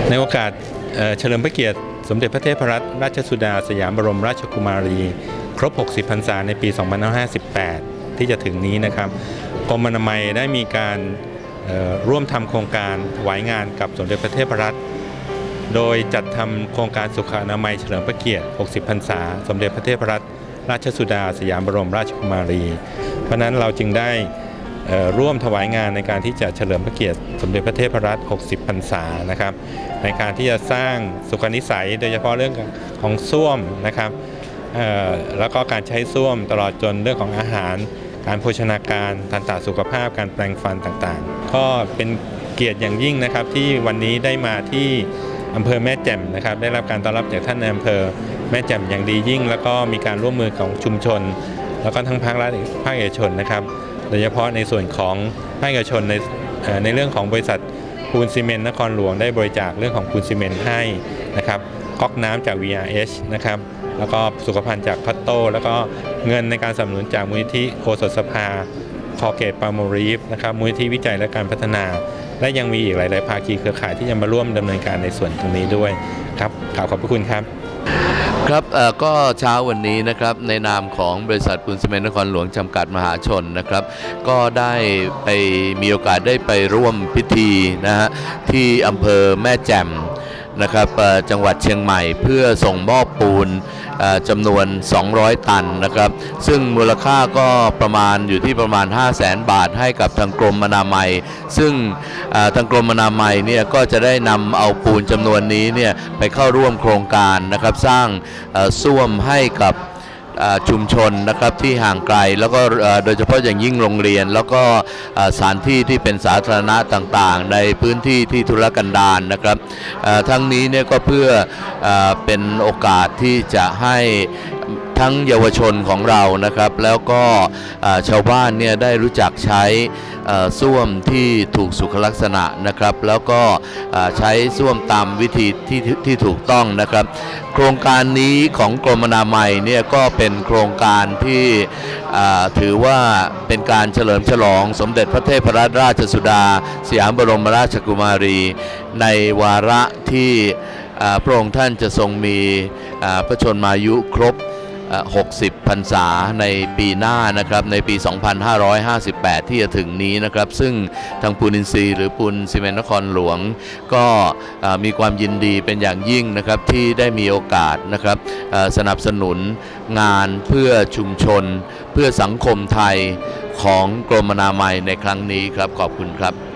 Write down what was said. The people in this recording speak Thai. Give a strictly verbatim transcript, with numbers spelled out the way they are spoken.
ในโอกาสเฉลิมพระเกียรติสมเด็จพระเทพรัตนราชสุดาสยามบรมราชกุมารีครบหกสิบพรรษาในปี สองพันห้าร้อยห้าสิบแปด ที่จะถึงนี้นะครับกรมอนามัยได้มีการร่วมทำโครงการถวายงานกับสมเด็จพระเทพรัตน์โดยจัดทำโครงการสุขอนามัยเฉลิมพระเกียรติหกสิบพรรษาสมเด็จพระเทพรัตนราชสุดาสยามบรมราชกุมารีเพราะนั้นเราจึงได้ร่วมถวายงานในการที่จะเฉลิมพระเกียรติสมเด็จพระเทพรัตน์หกสิบพรรษานะครับในการที่จะสร้างสุขนิสัยโดยเฉพาะเรื่องของส้วมนะครับแล้วก็การใช้ส้วมตลอดจนเรื่องของอาหารการโภชนาการทันตสุขภาพการแปรงฟันต่างๆก็เป็นเกียรติอย่างยิ่งนะครับที่วันนี้ได้มาที่อำเภอแม่แจ่มนะครับได้รับการต้อนรับจากท่านในอำเภอแม่แจ่มอย่างดียิ่งแล้วก็มีการร่วมมือของชุมชนแล้วก็ทั้งภาครัฐภาคเอกชนนะครับโดยเฉพาะในส่วนของภาคเอกชนในในเรื่องของบริษัทปูนซีเมนต์นครหลวงได้บริจาคเรื่องของปูนซีเมนต์ให้นะครับก๊อกน้ำจาก วี อาร์ เอช นะครับแล้วก็สุขภัณฑ์จากพัตโต้แล้วก็เงินในการสนับสนุนจากมูลนิธิโอสถสภาคอเกตปาโมรีฟนะครับมูลนิธิวิจัยและการพัฒนาและยังมีอีกหลายๆภาคีเครือข่ายที่จะมาร่วมดำเนินการในส่วนตรงนี้ด้วยครับขอขอบพระคุณครับครับก็เช้าวันนี้นะครับในนามของบริษัทปูนซีเมนต์นครหลวงจำกัดมหาชนนะครับก็ได้ไปมีโอกาสได้ไปร่วมพิธีนะฮะที่อำเภอแม่แจ่มนะครับจังหวัดเชียงใหม่เพื่อส่งมอบปูนจำนวนสองร้อยตันนะครับซึ่งมูลค่าก็ประมาณอยู่ที่ประมาณ ห้าแสน บาทให้กับทางกรมอนามัยซึ่งทางกรมอนามัยเนี่ยก็จะได้นำเอาปูนจำนวนนี้เนี่ยไปเข้าร่วมโครงการนะครับสร้างส้วมให้กับชุมชนนะครับที่ห่างไกลแล้วก็โดยเฉพาะอย่างยิ่งโรงเรียนแล้วก็สถานที่ที่เป็นสาธารณะต่างๆในพื้นที่ที่ทุรกันดารนะครับทั้งนี้เนี่ยก็เพื่อเป็นโอกาสที่จะให้ทั้งเยาวชนของเรานะครับแล้วก็ชาวบ้านเนี่ยได้รู้จักใช้ส้วมที่ถูกสุขลักษณะนะครับแล้วก็ใช้ส้วมตามวิธีที่ที่ถูกต้องนะครับโครงการนี้ของกรมอนามัยเนี่ยก็เป็นโครงการที่ถือว่าเป็นการเฉลิมฉลองสมเด็จพระเทพรัตนราชสุดาสยามบรมราชกุมารีในวาระที่พระองค์ท่านจะทรงมีพระชนมายุครบหกสิบพรรษาในปีหน้านะครับในปี สองพันห้าร้อยห้าสิบแปด ที่จะถึงนี้นะครับซึ่งทางปูนอินทรีย์หรือปูนซีเมนต์นครหลวงก็มีความยินดีเป็นอย่างยิ่งนะครับที่ได้มีโอกาสนะครับสนับสนุนงานเพื่อชุมชนเพื่อสังคมไทยของกรมอนามัยในครั้งนี้ครับขอบคุณครับ